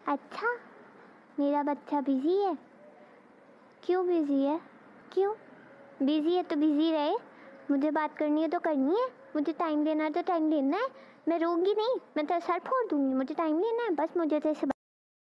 अच्छा, मेरा बच्चा बिज़ी है? क्यों बिज़ी है? क्यों बिज़ी है? तो बिज़ी रहे, मुझे बात करनी है तो करनी है, मुझे टाइम लेना है तो टाइम लेना है। मैं रोऊंगी नहीं, मैं तेरा सर फोड़ दूंगी। मुझे टाइम लेना है, बस मुझे तेरे से